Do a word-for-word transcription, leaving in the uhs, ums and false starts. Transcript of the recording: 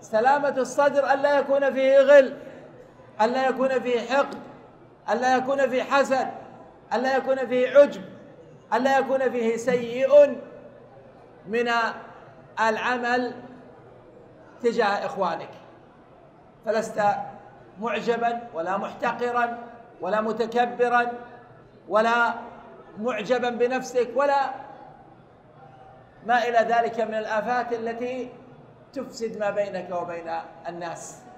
سلامة الصدر ألا يكون فيه غل، ألا يكون فيه حقد، ألا يكون فيه حسد، ألا يكون فيه عجب، ألا يكون فيه سيء من العمل تجاه إخوانك. فلست معجبا ولا محتقرا ولا متكبرا ولا معجبا بنفسك ولا ما إلى ذلك من الآفات التي تفسد ما بينك وبين الناس.